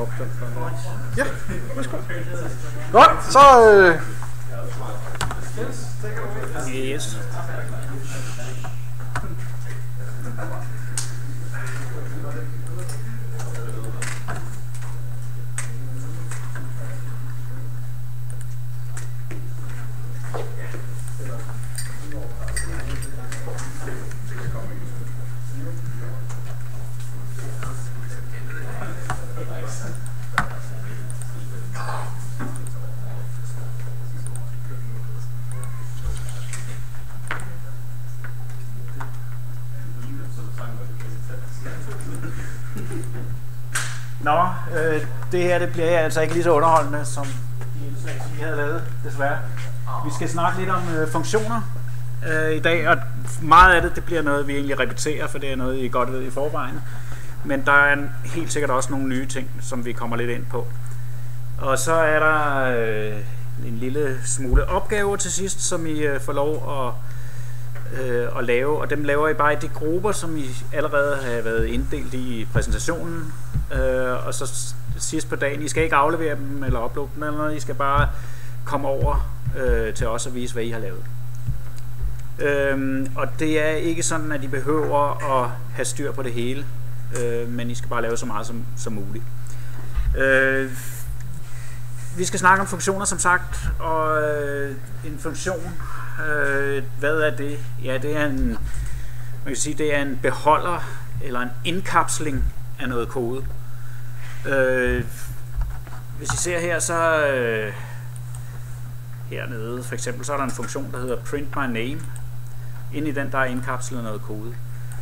Ja, værsgo. Godt, så... Yes. Nå, det her det bliver altså ikke lige så underholdende, som de indslag, som vi havde lavet, desværre. Vi skal snakke lidt om funktioner i dag, og meget af det bliver noget, vi egentlig repeterer, for det er noget, I godt ved i forvejen. Men der er helt sikkert også nogle nye ting, som vi kommer lidt ind på. Og så er der en lille smule opgaver til sidst, som I får lov at lave, og dem laver I bare i de grupper, som I allerede har været inddelt i præsentationen. Og så sidst på dagen, I skal ikke aflevere dem eller uploade dem eller noget, I skal bare komme over til os og vise, hvad I har lavet. Og det er ikke sådan, at I behøver at have styr på det hele, men I skal bare lave så meget som muligt. Vi skal snakke om funktioner, som sagt, og en funktion, hvad er det? Ja, det er man kan sige, det er en beholder eller en indkapsling af noget kode. Hvis I ser her, så hernede for eksempel, så er der en funktion, der hedder print my name. Inde i den, der er indkapslet noget kode.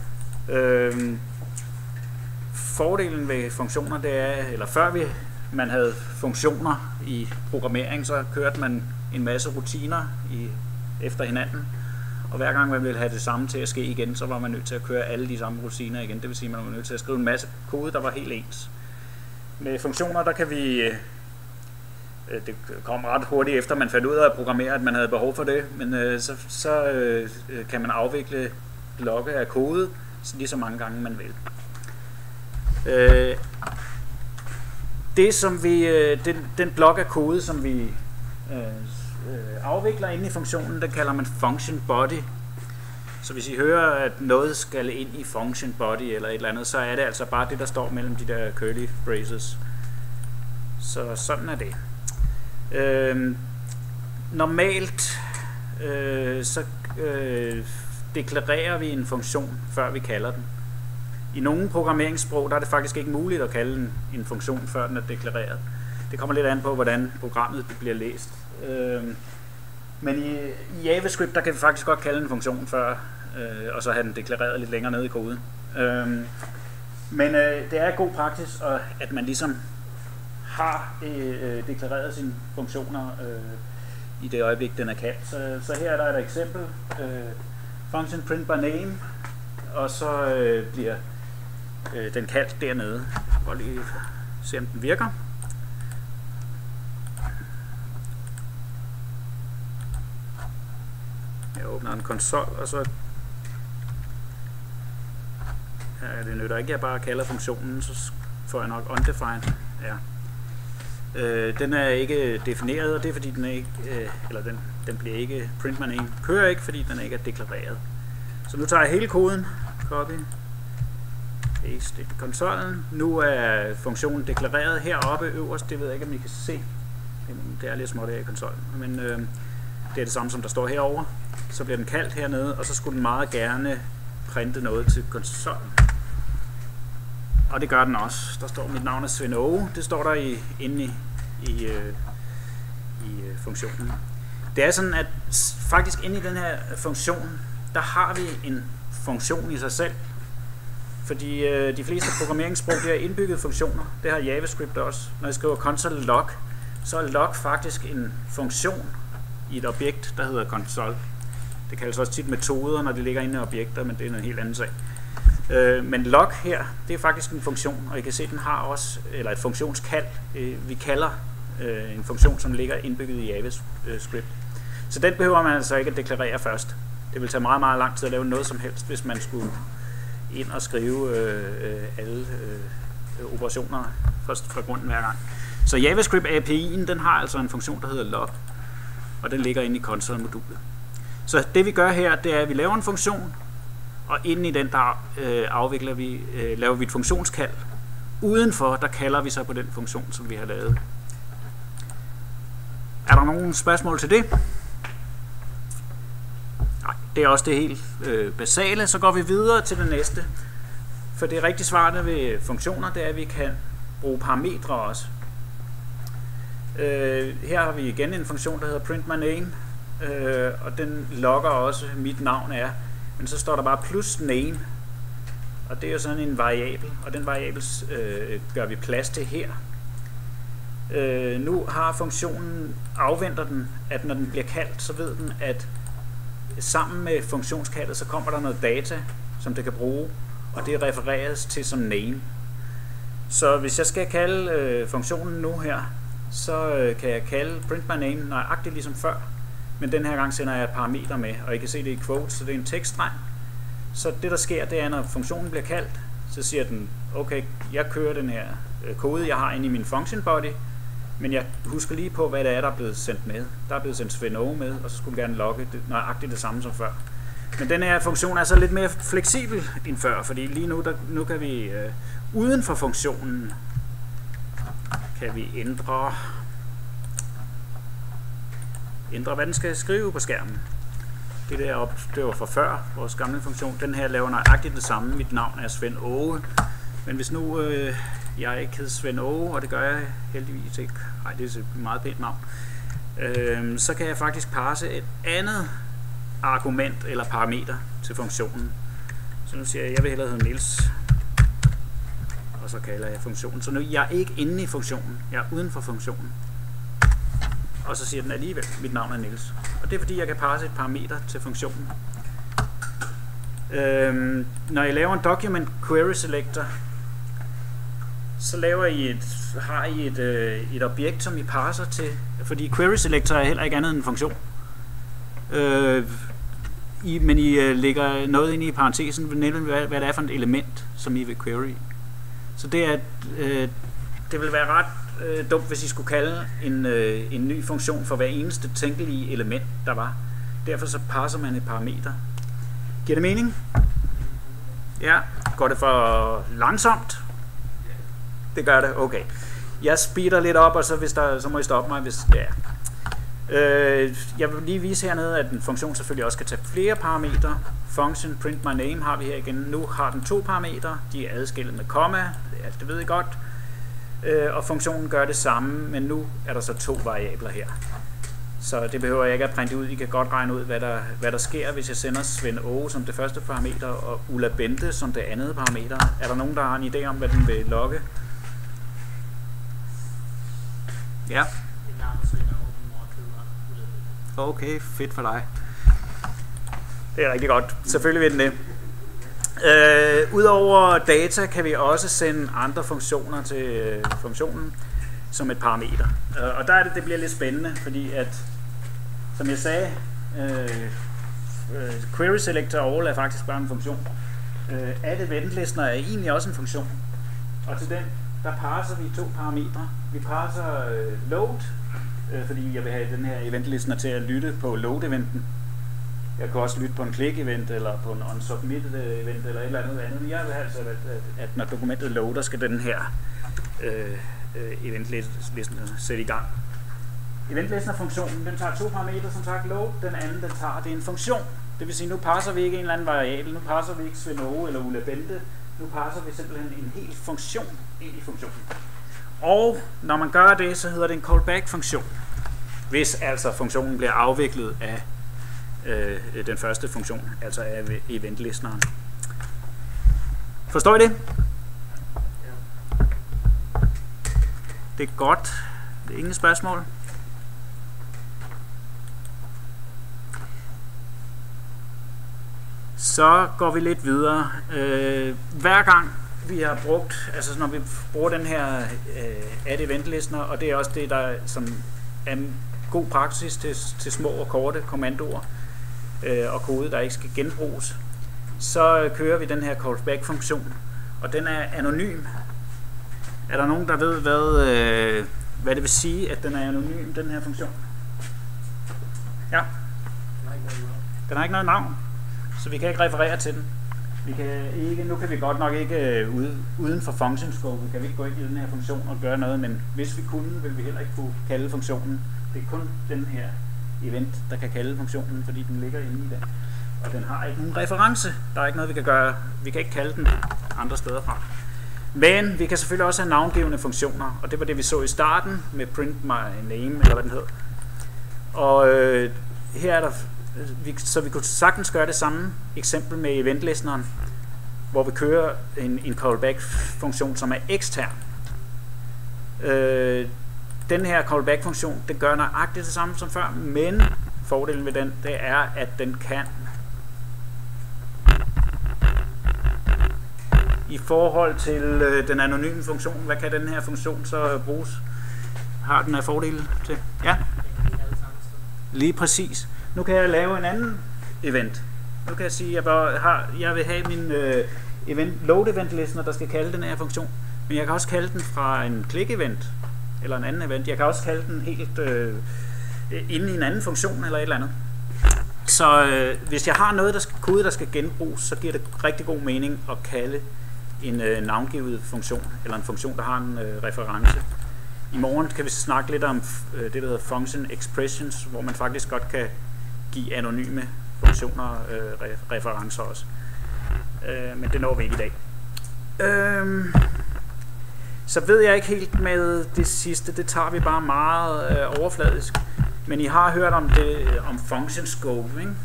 Fordelen ved funktioner, det er, eller før man havde funktioner i programmering, så kørte man en masse rutiner efter hinanden. Og hver gang man ville have det samme til at ske igen, så var man nødt til at køre alle de samme rutiner igen. Det vil sige, at man var nødt til at skrive en masse kode, der var helt ens. Med funktioner, der kan vi... Det kom ret hurtigt efter, man fandt ud af at programmere, at man havde behov for det. Men så kan man afvikle blokke af kode lige så mange gange, man vil. Det som den blok af kode, som vi afvikler inde i funktionen, den kalder man function body. Så hvis I hører, at noget skal ind i function body eller et eller andet, så er det altså bare det, der står mellem de der curly braces. Så sådan er det. Normalt så deklarerer vi en funktion, før vi kalder den. I nogle programmeringssprog, der er det faktisk ikke muligt at kalde en funktion, før den er deklareret. Det kommer lidt an på, hvordan programmet bliver læst. Men i JavaScript, der kan vi faktisk godt kalde en funktion før, og så have den deklareret lidt længere nede i koden. Men det er god praksis, at man ligesom har deklareret sine funktioner i det øjeblik, den er kaldt. Så her er der et eksempel. Function print by name, og så bliver den kaldt dernede. Prøv lige se, om den virker. Jeg åbner en konsol, og så ja, det nytter ikke, jeg bare kalder funktionen, så får jeg nok undefined. Ja. Den er ikke defineret, og det er fordi den er ikke, eller den bliver ikke print my name, kører ikke, fordi den ikke er deklareret. Så nu tager jeg hele koden, copy, paste i konsollen. Nu er funktionen deklareret heroppe øverst, det ved jeg ikke, om I kan se. Det er lidt småt her i konsollen, men det er det samme, som der står herover. Så bliver den kaldt hernede, og så skulle den meget gerne printe noget til konsollen. Og det gør den også. Der står mit navn er Svend Åge. Det står der inde i funktionen. Det er sådan, at faktisk inde i den her funktion, der har vi en funktion i sig selv. Fordi de fleste programmeringssprog, de har indbygget funktioner. Det har JavaScript også. Når jeg skriver console log, så er log faktisk en funktion i et objekt, der hedder console. Det kaldes også tit metoder, når de ligger inde i objekter, men det er en helt anden sag. Men log her, det er faktisk en funktion, og I kan se, at den har også, eller et funktionskald. Vi kalder en funktion, som ligger indbygget i JavaScript. Så den behøver man altså ikke at deklarere først. Det vil tage meget, meget lang tid at lave noget som helst, hvis man skulle ind og skrive alle operationer først fra grunden hver gang. Så JavaScript API'en, den har altså en funktion, der hedder log, og den ligger inde i console-modulet. Så det vi gør her, det er, at vi laver en funktion, og inde i den, der laver vi et funktionskald. Udenfor, der kalder vi så på den funktion, som vi har lavet. Er der nogle spørgsmål til det? Nej, det er også det helt basale. Så går vi videre til det næste. For det rigtig smarte ved funktioner, det er, at vi kan bruge parametre også. Her har vi igen en funktion, der hedder print my name, og den logger også, mit navn er, men så står der bare plus name, og det er jo sådan en variabel, og den variabel gør vi plads til her. Nu har funktionen, afventer den, at når den bliver kaldt, så ved den, at sammen med funktionskaldet, så kommer der noget data, som det kan bruge, og det refereres til som name. Så hvis jeg skal kalde funktionen nu her, så kan jeg kalde print my name nøjagtigt ligesom før, men den her gang sender jeg et parameter med, og I kan se det i quotes, så det er en tekststreng. Så det der sker, det er, når funktionen bliver kaldt, så siger den, okay, jeg kører den her kode, jeg har inde i min function body, men jeg husker lige på, hvad det er, der er blevet sendt med. Der er blevet sendt Svend Åge med, og så skulle den gerne logge nøjagtigt det samme som før. Men den her funktion er så lidt mere fleksibel end før, fordi lige nu kan vi uden for funktionen kan vi ændre hvad den skal skrive på skærmen. Det var fra før, vores gamle funktion. Den her laver nøjagtigt det samme. Mit navn er Svend Åge. Men hvis nu jeg ikke hedder Svend Åge, og det gør jeg heldigvis ikke. Nej, det er et meget pænt navn. Så kan jeg faktisk parse et andet argument eller parameter til funktionen. Så nu siger jeg vil hellere hedde Niels. Og så kalder jeg funktionen. Så nu jeg er ikke inde i funktionen. Jeg er uden for funktionen. Og så siger den alligevel, mit navn er Niels. Og det er fordi, jeg kan parse et parameter til funktionen. Når jeg laver en document query selector, så har I et objekt, som I parser til, fordi query selector er heller ikke andet end en funktion. Men I lægger noget ind i parentesen, hvad det er for et element, som I vil query. Så det vil være ret dumt, hvis I skulle kalde en ny funktion for hver eneste tænkelige element, der var. Derfor så parser man et parameter. Giver det mening? Ja. Går det for langsomt? Det gør det, okay. Jeg speeder lidt op, og så må I stoppe mig, hvis det er. Jeg vil lige vise hernede, at en funktion selvfølgelig også kan tage flere parametre. Function print my name har vi her igen. Nu har den 2 parametre. De er adskilt med komma. Det ved I godt. Og funktionen gør det samme, men nu er der så 2 variabler her. Så det behøver jeg ikke at printe ud. I kan godt regne ud, hvad der sker, hvis jeg sender Svend Åge som det første parameter, og Ulla Bente som det andet parameter. Er der nogen, der har en idé om, hvad den vil logge? Ja. Okay, fedt for dig. Det er rigtig godt. Selvfølgelig vil den det. Udover data kan vi også sende andre funktioner til funktionen som et parameter. Og der er det bliver lidt spændende, fordi at, som jeg sagde, query selector all er faktisk bare en funktion. Add event listener er egentlig også en funktion. Og til den, der parser vi 2 parametre. Vi parser load, fordi jeg vil have den her event listener til at lytte på load eventen. Jeg kan også lytte på en click event eller på en unsubmitted event eller et eller andet. Jeg vil have altså, at når dokumentet loader, skal den her event listener sætte i gang. Event listener funktionen, den tager 2 parametre, som sagt load. Den anden, den tager, det er en funktion. Det vil sige, nu parser vi ikke en eller anden variabel. Nu parser vi ikke Svend Åge eller Ulla Bente. Nu parser vi simpelthen en hel funktion ind i funktionen. Og når man gør det, så hedder det en callback-funktion. Hvis altså funktionen bliver afviklet af den første funktion, altså af event-listeneren. Forstår I det? Ja. Det er godt. Det er ingen spørgsmål. Så går vi lidt videre. Hver gang vi har brugt, altså når vi bruger den her add event listener, og det er også det, der som er en god praksis til små og korte kommandoer og kode, der ikke skal genbruges, så kører vi den her callback funktion, og den er anonym. Er der nogen, der ved, hvad det vil sige, at den er anonym, den her funktion? Ja. Den har ikke noget navn, så vi kan ikke referere til den. Vi kan ikke, nu kan vi godt nok ikke uden for function scope, kan vi ikke gå ind i den her funktion og gøre noget, men hvis vi kunne, vil vi heller ikke kunne kalde funktionen. Det er kun den her event, der kan kalde funktionen, fordi den ligger inde i den. Og den har ikke nogen reference. Der er ikke noget, vi kan gøre. Vi kan ikke kalde den andre steder fra. Men vi kan selvfølgelig også have navngivende funktioner, og det var det, vi så i starten med print my name, eller hvad den hed. Og her er der, så vi kunne sagtens gøre det samme eksempel med event-listeneren, hvor vi kører en callback-funktion, som er ekstern. Den her callback-funktion, den gør nøjagtigt det samme som før, men fordelen ved den, det er, at den kan i forhold til den anonyme funktion, hvad kan den her funktion så bruges? Har den af fordele til? Ja. Lige præcis. Nu kan jeg lave en anden event. Nu kan jeg sige, at jeg vil have min load event listener, der skal kalde den her funktion. Men jeg kan også kalde den fra en click event eller en anden event. Jeg kan også kalde den helt inde i en anden funktion eller et eller andet. Så hvis jeg har noget kode, der skal genbruges, så giver det rigtig god mening at kalde en navngivet funktion, eller en funktion, der har en reference. I morgen kan vi snakke lidt om det, der hedder function expressions, hvor man faktisk godt kan give anonyme funktioner referencer også. Men det når vi ikke i dag. Så ved jeg ikke helt med det sidste, det tager vi bare meget overfladisk. Men I har hørt om det, om function scope, ikke?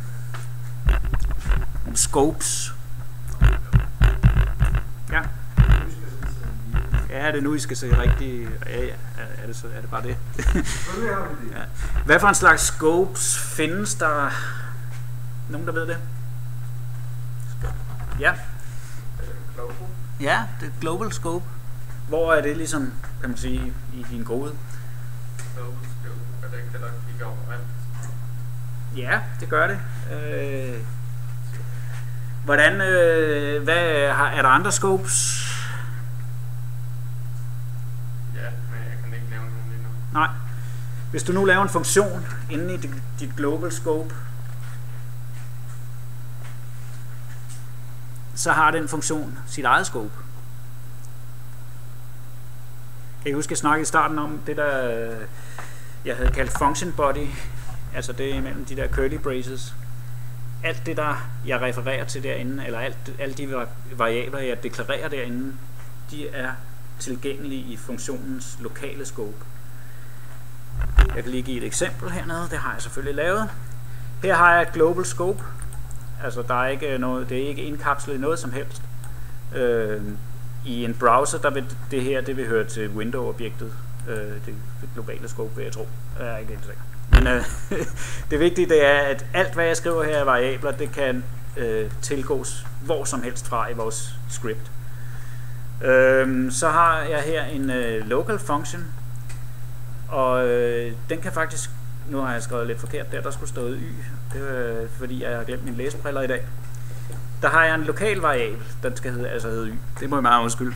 Om scopes. Ja. Ja, det er nu, I skal se rigtigt. Ja, er det bare det? Ja. Hvad for en slags scopes findes der? Nogen, der ved det? Ja. Ja, det er global scope. Hvor er det ligesom, kan man sige, i din kode? Global scope, er det ikke det, der kigger overalt? Ja, det gør det. Hvordan, er der andre scopes? Ja, men jeg kan ikke lave nogen lige nu. Nej. Hvis du nu laver en funktion inde i dit global scope, så har den funktion sit eget scope. Kan I huske, at jeg snakkede i starten om det, der jeg havde kaldt function body, altså det imellem de der curly braces. Alt det, der jeg refererer til derinde, eller alle de variabler, jeg deklarerer derinde, de er tilgængelige i funktionens lokale scope. Jeg kan lige give et eksempel hernede, det har jeg selvfølgelig lavet. Her har jeg et global scope, altså der er ikke noget, det er ikke indkapslet i noget som helst. I en browser, der vil det her, det vil høre til window-objektet, det globale scope, vil jeg tro. Jeg er ikke helt sikker. Men det vigtige, det er, at alt, hvad jeg skriver her i variabler, det kan tilgås hvor som helst fra i vores script. Så har jeg her en local function, og den kan faktisk, nu har jeg skrevet lidt forkert der skulle stå y, det er fordi jeg har glemt mine læsebriller i dag. Der har jeg en lokal variabel, den skal hedde y. Det må jeg meget undskylde.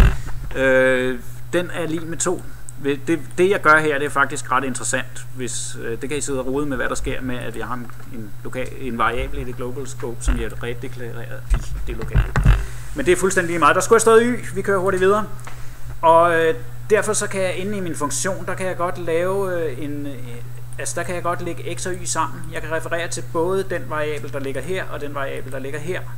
Den er lig med 2. Det jeg gør her, det er faktisk ret interessant. Det kan I sidde og rode med, hvad der sker med, at jeg har en variabel i det global scope, som jeg redeklareret i det lokale. Men det er fuldstændig meget. Der skulle have stået y. Vi kører hurtigt videre. Og derfor så kan jeg inde i min funktion, der kan jeg godt lave der kan jeg godt lægge x og y sammen. Jeg kan referere til både den variabel, der ligger her, og den variabel, der ligger her.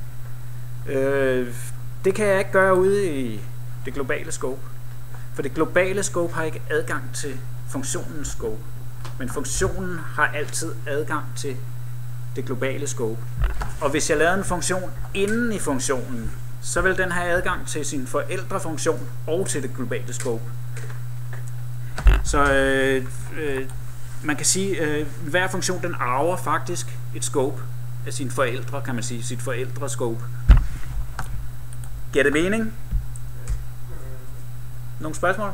Det kan jeg ikke gøre ude i det globale scope. For det globale scope har ikke adgang til funktionens scope. Men funktionen har altid adgang til det globale scope. Og hvis jeg lavede en funktion inden i funktionen, så vil den have adgang til sin forældrefunktion og til det globale scope. Så man kan sige, hver funktion den arver faktisk et scope af sine forældre, kan man sige, sit forældrescope. Giver det mening? Nogle spørgsmål?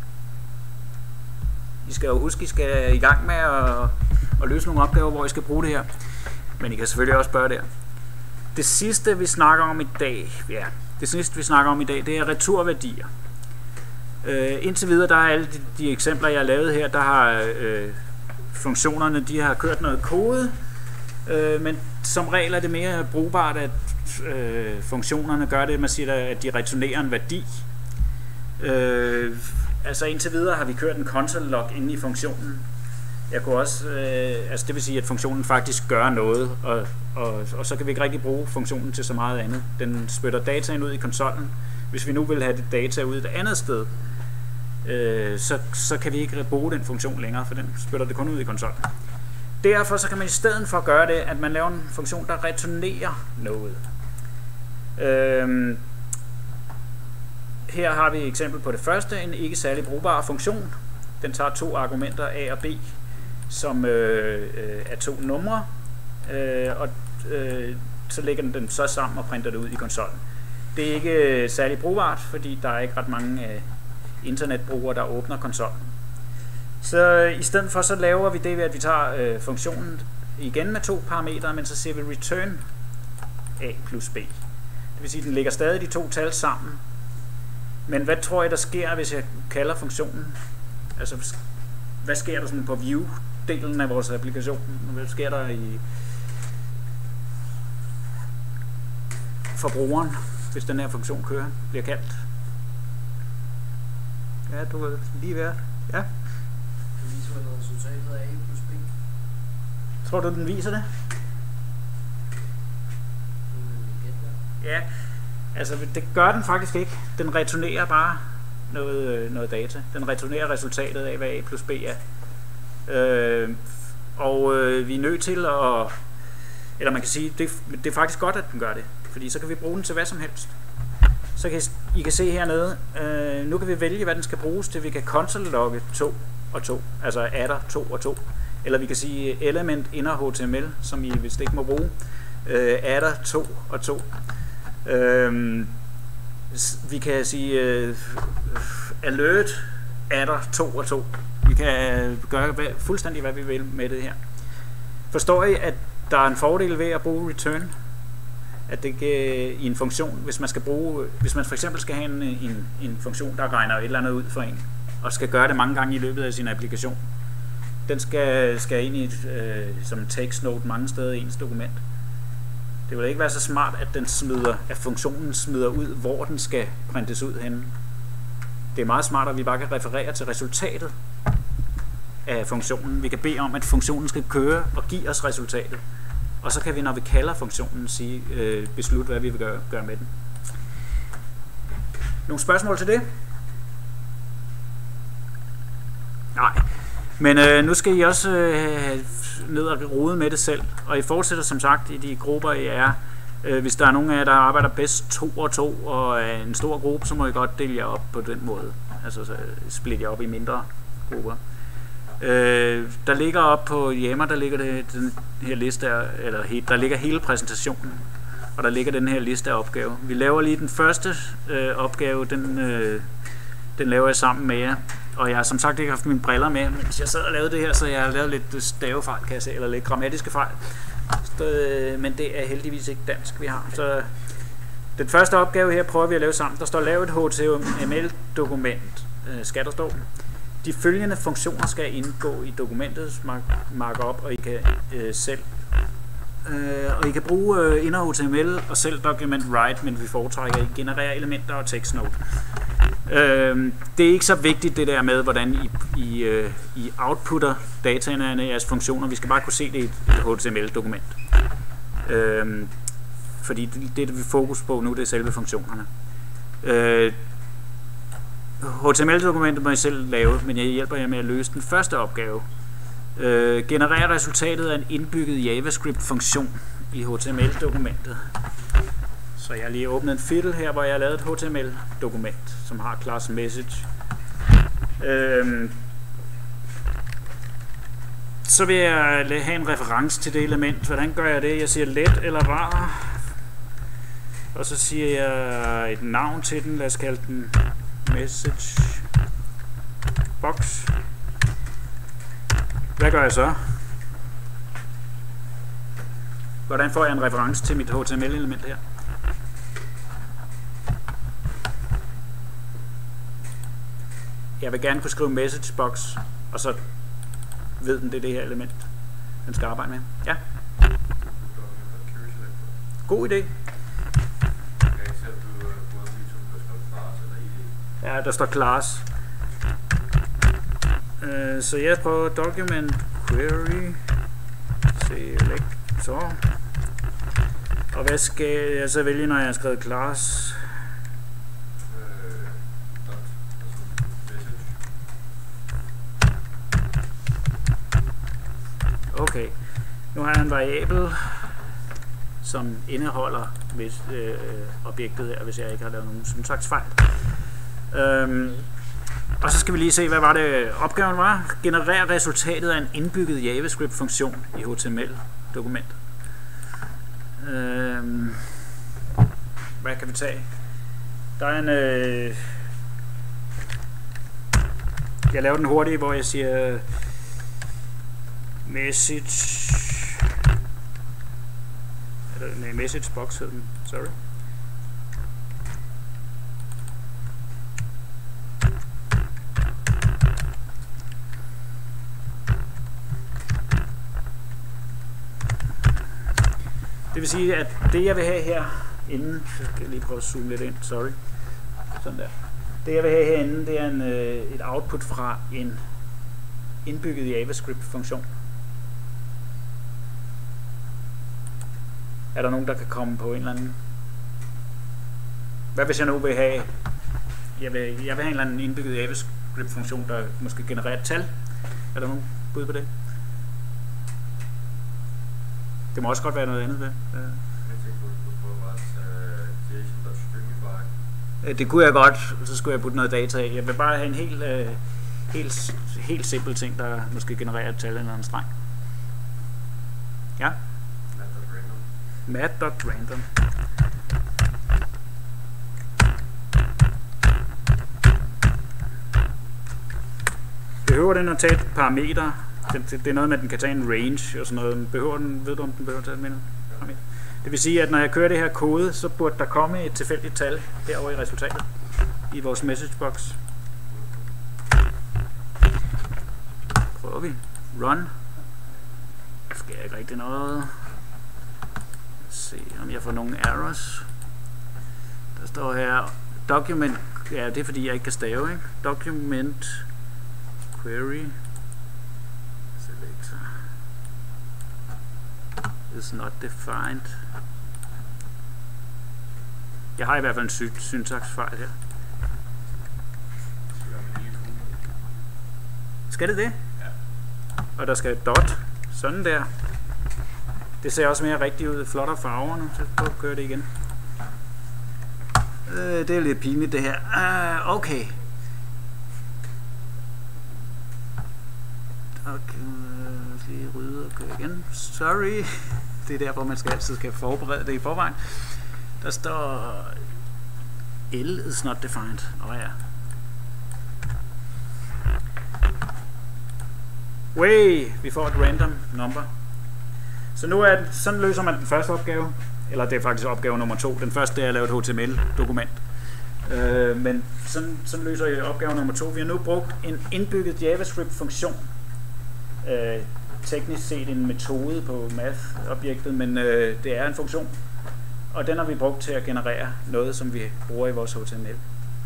I skal jo huske, I skal i gang med at løse nogle opgaver, hvor I skal bruge det her. Men I kan selvfølgelig også spørge der. Det sidste vi snakker om i dag, det er returværdier. Indtil videre, der er alle de eksempler, jeg har lavet her, der har funktionerne, de har kørt noget kode, men som regel er det mere brugbart, at funktionerne gør det, man siger, at de returnerer en værdi. Altså indtil videre har vi kørt en console log inde i funktionen. Jeg kunne også, altså det vil sige, at funktionen faktisk gør noget, og så kan vi ikke rigtig bruge funktionen til så meget andet. Den spytter dataen ud i konsollen. Hvis vi nu vil have det data ud et andet sted, så kan vi ikke bruge den funktion længere, for den spytter det kun ud i konsollen. Derfor så kan man i stedet for gøre det, at man laver en funktion, der returnerer noget. Her har vi et eksempel på det første, en ikke særlig brugbar funktion. Den tager 2 argumenter A og B, som er 2 numre, og så lægger den dem så sammen og printer det ud i konsollen. Det er ikke særlig brugbart, fordi der er ikke ret mange internetbrugere, der åbner konsollen. Så i stedet for så laver vi det ved, at vi tager funktionen igen med 2 parametre, men så siger vi return A plus B. Det vil sige, at den lægger stadig de 2 tal sammen. Men hvad tror jeg, der sker, hvis jeg kalder funktionen? Altså, hvad sker der sådan på view-delen af vores applikation? Hvad sker der for brugeren, hvis den her funktion bliver kaldt? Ja, du vil lige være. Ja. Det viser vel resultatet af A plus B. Tror du, den viser det? Ja, altså det gør den faktisk ikke. Den returnerer bare noget data. Den returnerer resultatet af, hvad A plus B er. Vi er nødt til at... Eller man kan sige, det er faktisk godt, at den gør det. Fordi så kan vi bruge den til hvad som helst. Så I kan se hernede, nu kan vi vælge, hvad den skal bruges til. Vi kan console logge 2 og 2, altså adder 2 og 2. Eller vi kan sige element inner HTML, som I vist ikke må bruge. Adder 2 og 2. Vi kan sige alert adder 2 og 2. Vi kan gøre fuldstændig hvad vi vil med det her. Forstår I, at der er en fordel ved at bruge return? At det i en funktion, hvis man for eksempel skal have en funktion, der regner et eller andet ud for en, og skal gøre det mange gange i løbet af sin applikation. Den skal ind i som en tekstnote mange steder i ens dokument. Det vil ikke være så smart, at funktionen smider ud, hvor den skal printes ud henne. Det er meget smart, at vi bare kan referere til resultatet af funktionen. Vi kan bede om, at funktionen skal køre og give os resultatet. Og så kan vi, når vi kalder funktionen, beslutte, hvad vi vil gøre med den. Nogle spørgsmål til det? Nej. Men nu skal I også ned og rode med det selv. Og I fortsætter som sagt i de grupper, I er. Hvis der er nogen af jer, der arbejder bedst 2 og 2 og er en stor gruppe, så må I godt dele jer op på den måde. Altså splitte jer op i mindre grupper. Der ligger op på Yammer, der ligger den her liste, der ligger hele præsentationen, og der ligger den her liste af opgaver. Vi laver lige den første opgave, den laver jeg sammen med jer, og jeg har som sagt ikke haft mine briller med, mens jeg sad og lavede det her, så jeg har lavet lidt stavefejl, kan jeg se, eller lidt grammatiske fejl, men det er heldigvis ikke dansk, vi har. Så den første opgave her prøver vi at lave sammen. Der står lav et HTML-dokument, skal der stå. De følgende funktioner skal indgå i dokumentets markup, og I kan og I kan bruge inner HTML og selv document write, men vi foretrækker at generere elementer og tekstnote. Det er ikke så vigtigt det der med, hvordan I outputter dataene af jeres funktioner. Vi skal bare kunne se det i et HTML-dokument. Fordi det vi fokus på nu, det er selve funktionerne. HTML-dokumentet må I selv lave, men jeg hjælper jer med at løse den første opgave. Generere resultatet af en indbygget JavaScript-funktion i HTML-dokumentet. Så jeg har lige åbnet en fiddle her, hvor jeg har lavet et HTML-dokument, som har class message. Så vil jeg have en reference til det element. Hvordan gør jeg det? Jeg siger let eller var. Og så siger jeg et navn til den. Lad os kalde den message box. Hvad gør jeg så? Hvordan får jeg en reference til mit HTML-element her? jeg vil gerne kunne skrive messagebox, og så ved den, det er det her element, den skal arbejde med. Ja. God idé. Ja, der står class. Så jeg prøver document query selector. Og hvad skal jeg så vælge, når jeg har skrevet class? Okay, nu har jeg en variabel, som indeholder objektet her, hvis jeg ikke har lavet nogen syntaksfejl. Og så skal vi lige se, hvad var det opgaven var. Generere resultatet af en indbygget JavaScript-funktion i HTML-dokument. Hvad kan vi tage? Der er en... jeg laver den hurtigt, hvor jeg siger... message... Nej, messagebox hed den. Sorry. Det vil sige, at det jeg vil have her inden, så skal jeg lige prøve at zoome lidt ind, sorry. Sådan der. Det jeg vil have herinde, det er et output fra en indbygget JavaScript-funktion. Er der nogen, der kan komme på en eller anden? Hvad hvis jeg nu vil have? Jeg vil have en eller anden indbygget JavaScript-funktion, der måske genererer et tal. Er der nogen bud på det? Det må også godt være noget andet ved. Det kunne jeg godt, så skulle jeg putte noget data af. Jeg vil bare have en helt simpel ting, der måske genererer et tal eller en streng. Ja? Mat.random. Behøver den at tage et parameter? Det er noget med, at den kan tage en range og sådan noget. Behøver den, ved du om den behøver at tage et parameter? Det vil sige, at når jeg kører det her kode, så burde der komme et tilfældigt tal herovre i resultatet i vores messagebox. Prøver vi. Run. Der sker ikke rigtig noget. Lad os se om jeg får nogle errors. Der står her document. Ja, det er fordi jeg ikke kan stave, ikke? Document query selector is not defined. Jeg har i hvert fald en syntaksfejl her. Skal det det? Ja. Og der skal et dot. Sådan der. Det ser også mere rigtigt ud. Flottere farver nu. Så prøv at køre det igen. Det er lidt pinligt det her. Okay. Okay. Lige rydde og køre igen. Sorry. Det er der, hvor man altid skal forberede det i forvejen. Der står L is not defined. Ja. Way, vi får et random number. Så nu er det, sådan løser man den første opgave. Eller det er faktisk opgave nummer 2. Den første er at lave et HTML-dokument. Men sådan løser jeg opgave nummer 2. Vi har nu brugt en indbygget JavaScript-funktion. Teknisk set en metode på math-objektet, men det er en funktion. Og den har vi brugt til at generere noget, som vi bruger i vores HTML.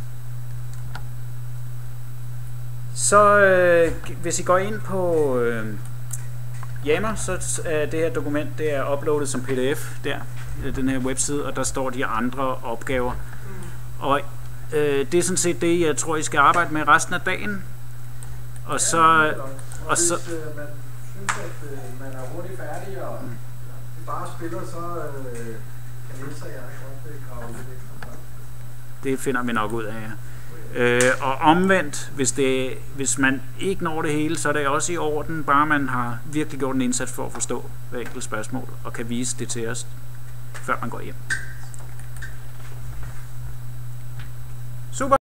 Så hvis I går ind på Yammer, så er det her dokument, det er uploadet som PDF der, den her webside, og der står de andre opgaver. Og det er sådan set det, jeg tror, I skal arbejde med resten af dagen. Og så... Og så hvis man synes, at man er hurtigt færdig, og det bare spiller, så kan Niels og jeg godt grave lidt ekstra. Det finder vi nok ud af, ja. Og omvendt, hvis man ikke når det hele, så er det også i orden, bare man har virkelig gjort en indsats for at forstå hver enkelt spørgsmål, og kan vise det til os, før man går hjem. Super!